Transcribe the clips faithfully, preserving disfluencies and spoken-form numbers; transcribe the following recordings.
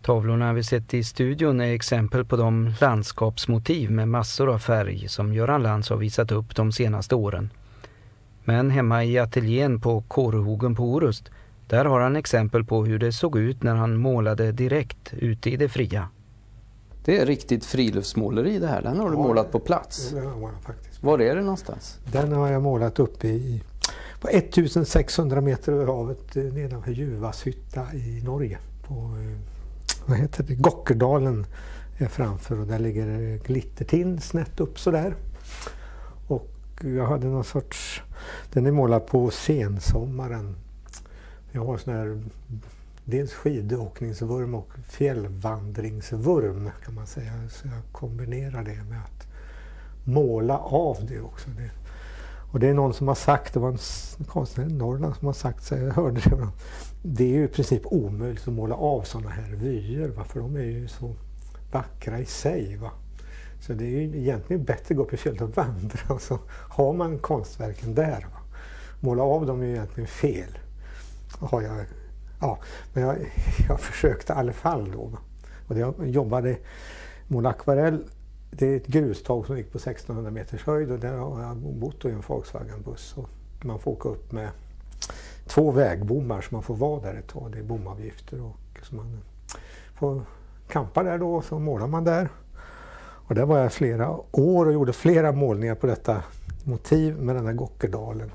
Tavlorna vi sett i studion är exempel på de landskapsmotiv med massor av färg som Göran Lantz har visat upp de senaste åren. Men hemma i ateljén på Kårehogen på Orust, där har han exempel på hur det såg ut när han målade direkt ute i det fria. Det är riktigt friluftsmåleri det här. Den har du ja, målat på plats. Den har jag målat faktiskt. Var är det någonstans? Den har jag målat uppe i på ettusensexhundra meter över havet nedanför Juvashytta i Norge. På, vad heter det? Gockerdalen är framför och där ligger Glittertind snett upp sådär. Och jag hade någon sorts, den är målad på sensommaren. Jag har sån här dels skidåkningsvurm och fjällvandringsvurm kan man säga. Så jag kombinerar det med att måla av det också. Det. Och det är någon som har sagt, det var en konstnär i Norrland som har sagt, så jag hörde det. Det är ju i princip omöjligt att måla av sådana här vyer, va? För de är ju så vackra i sig. Va? Så det är ju egentligen bättre att gå upp i fjället och vandra och så har man konstverken där. Va? Måla av dem är ju egentligen fel. Har jag, ja, men jag, jag försökte i alla fall då. Va? Och jag jobbade, måla akvarell. Det är ett grustag som gick på sextonhundra meters höjd och där har jag bott i en Volkswagen-buss. Och man får åka upp med två vägbommar så man får vara där ett tag. Det är bomavgifter och så man får kampa där då och så målar man där. Och där var jag flera år och gjorde flera målningar på detta motiv med den här Gockerdalen.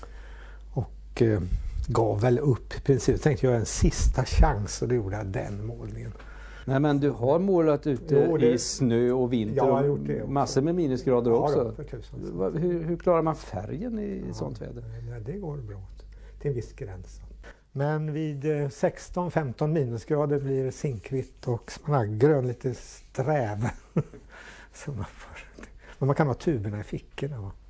Och eh, gav väl upp i princip. Jag tänkte göra en sista chans och då gjorde jag den målningen. Nej, men du har målat ute jo, det, i snö och vinter ja, och massor med minusgrader ja, också. Då, hur, hur klarar man färgen i ja, sånt väder? Nej, det går bra till en viss gräns. Men vid sexton femton minusgrader blir det zinkvitt och smaragdgrön lite sträv. Så man, får, men man kan ha tuberna i fickorna. Va?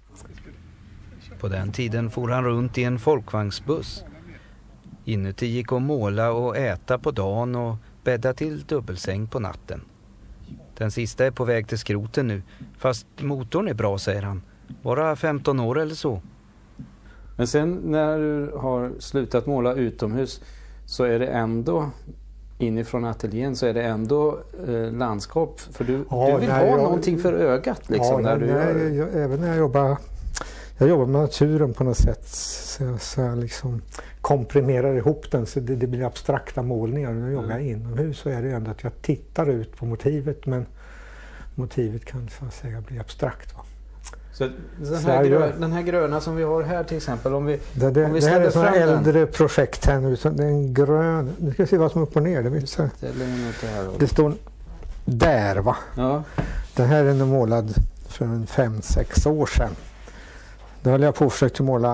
På den tiden for han runt i en folkvagnsbuss. Inuti gick att måla och äta på dagen och bädda till dubbelsäng på natten. Den sista är på väg till skroten nu, fast motorn är bra, säger han. Bara femton år eller så. Men sen när du har slutat måla utomhus så är det ändå, inifrån ateljén så är det ändå eh, landskap. För du, ja, du vill ha jag, någonting för ögat liksom. Ja, när du när gör... jag, även när jag jobbar, jag jobbar med naturen på något sätt. Så, så jag liksom komprimerar ihop den så det, det blir abstrakta målningar. När jag jobbar mm. inomhus så är det ändå att jag tittar ut på motivet men motivet kan så att säga bli abstrakt. Va? Så den här, grö, den här gröna som vi har här till exempel, om vi, det, det, om vi det här är sådana äldre den. projekt här nu, så det är en grön, du ska se vad som är upp och ner, det, vet så. Det, här det står där va, ja. Den här är målad för en fem sex år sedan. Då höll jag på att försöka måla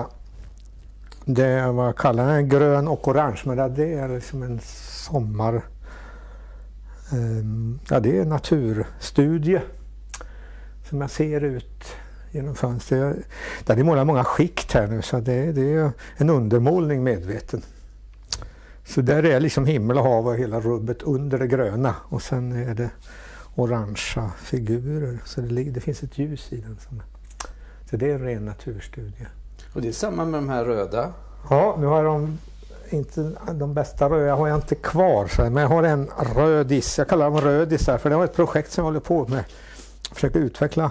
det vad jag kallar den, grön och orange, men det är liksom en sommar, um, ja det är en naturstudie som jag ser ut genom fönster. Där det målar många skikt här nu så det, det är en undermålning medveten. Så där är liksom himmel och hav och hela rubbet under det gröna och sen är det orangea figurer så det, det finns ett ljus i den. Som, så det är en ren naturstudie. Och det är samma med de här röda? Ja, nu har de inte de bästa röda har jag inte kvar så, men jag har en rödis, jag kallar dem rödisar för det var ett projekt som jag håller på med. Försöker utveckla.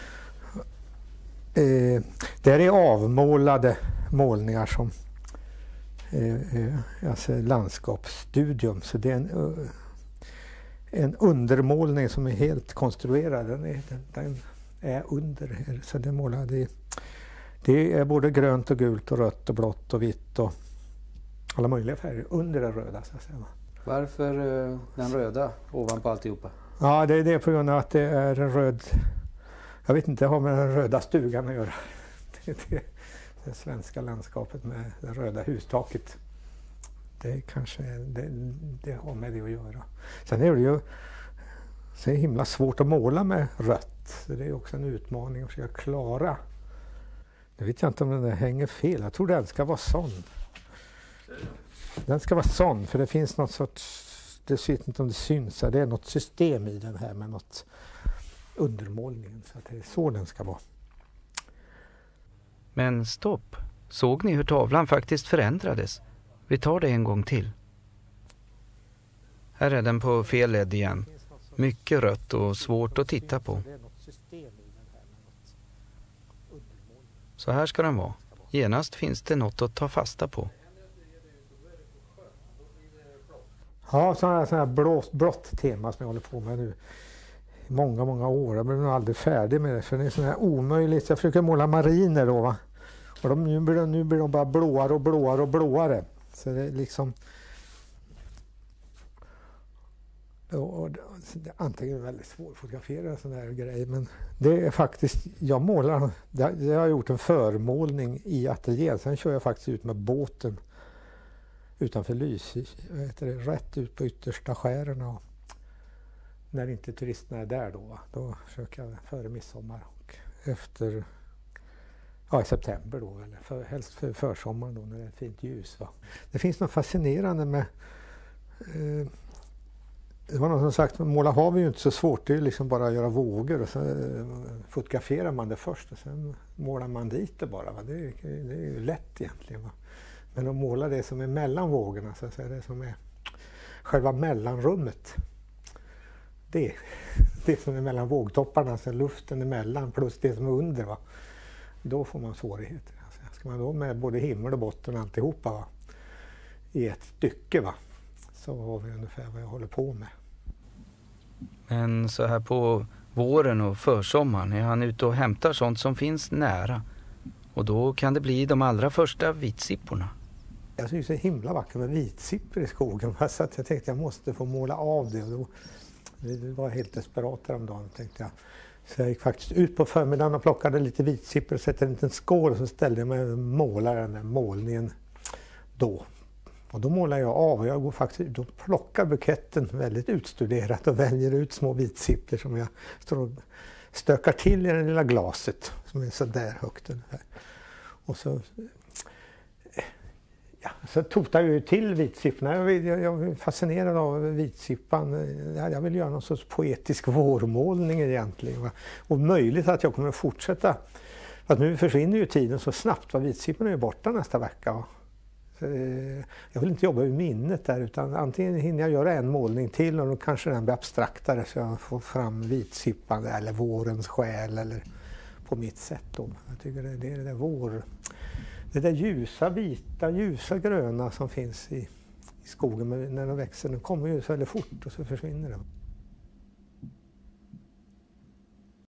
Eh, det är avmålade målningar som eh, eh, alltså landskapsstudium. Så det är en, uh, en undermålning som är helt konstruerad. Den är, den, den är under. Så det, målade, det är både grönt och gult och rött och blått och vitt och alla möjliga färger under det röda. Så att säga. Varför uh, den röda ovanpå alltihopa? Ja, det är det på grund av att det är en röd, jag vet inte, det har med den röda stugan att göra. Det, det, det svenska landskapet med det röda hustaket. Det kanske, det, det har med det att göra. Sen är det ju så är det himla svårt att måla med rött. Så det är också en utmaning att försöka klara. Jag vet inte om den hänger fel, jag tror den ska vara sån. Den ska vara sån, för det finns något sorts, det vet inte om det syns, det är något system i den här med något undermålningen, så att det är så den ska vara. Men stopp, såg ni hur tavlan faktiskt förändrades? Vi tar det en gång till. Här är den på fel led igen. Mycket rött och svårt att titta på. Så här ska den vara. Genast finns det något att ta fasta på. Ja, sådana här, här blått, blått tema som jag håller på med nu. Många, många år. Jag blir nog aldrig färdig med det. För det är sån här omöjligt. Jag försöker måla mariner då, va. Och de, nu, blir de, nu blir de bara blåare och blåare och blåare. Så det är liksom... Och, och, det är antingen väldigt svårt att fotografera sån här grej. Men det är faktiskt... Jag målar... Jag, jag har gjort en förmålning i ateljén. Sen kör jag faktiskt ut med båten. Utanför Lysekil. Rätt ut på yttersta skären. Och när inte turisterna är där då, va? Då försöker jag före midsommar och efter ja, i september då, eller för, helst för försommaren då när det är fint ljus. Va? Det finns något fascinerande med eh, det var någon som sagt, måla hav är ju inte så svårt, det är ju liksom bara att göra vågor och så eh, fotograferar man det först och sen målar man dit det bara. Va? Det, är, det är ju lätt egentligen. Va? Men att måla det som är mellan vågorna, så att säga, det som är själva mellanrummet. Det, det som är mellan vågtopparna, alltså luften emellan plus det som är under, va? Då får man svårigheter. Alltså, ska man då med både himmel och botten och alltihopa, va? I ett stycke, va? Så har vi ungefär vad jag håller på med. Men så här på våren och försommaren är han ute och hämtar sånt som finns nära. Och då kan det bli de allra första vitsipporna. Jag tycker det är så himla vackert med vitsippor i skogen. Så att jag tänkte att jag måste få måla av det. Och då, det var helt desperat häromdagen, tänkte jag. Så jag gick faktiskt ut på förmiddagen och plockade lite vitsippor och sätter en liten skål. Och så ställde jag mig och målade den där målningen då. Och då målar jag av och jag går faktiskt ut och plockar buketten väldigt utstuderat och väljer ut små vitsippor som jag står och stökar till i det lilla glaset som är så där högt ungefär. Och så, ja, så totar jag ju till vitsipporna. Jag, jag, jag är fascinerad av vitsippan. Jag vill göra någon sorts poetisk vårmålning egentligen. Och möjligt att jag kommer att fortsätta. För att nu försvinner ju tiden så snabbt. Vitsipporna är borta nästa vecka. Jag vill inte jobba med minnet där, utan antingen hinner jag göra en målning till och då kanske den blir abstraktare så jag får fram vitsippan eller vårens själ eller på mitt sätt. Då. Jag tycker det, det är det där vår, det där ljusa, vita, ljusa, gröna som finns i, i skogen, men när de växer, de kommer ju så väldigt fort och så försvinner de.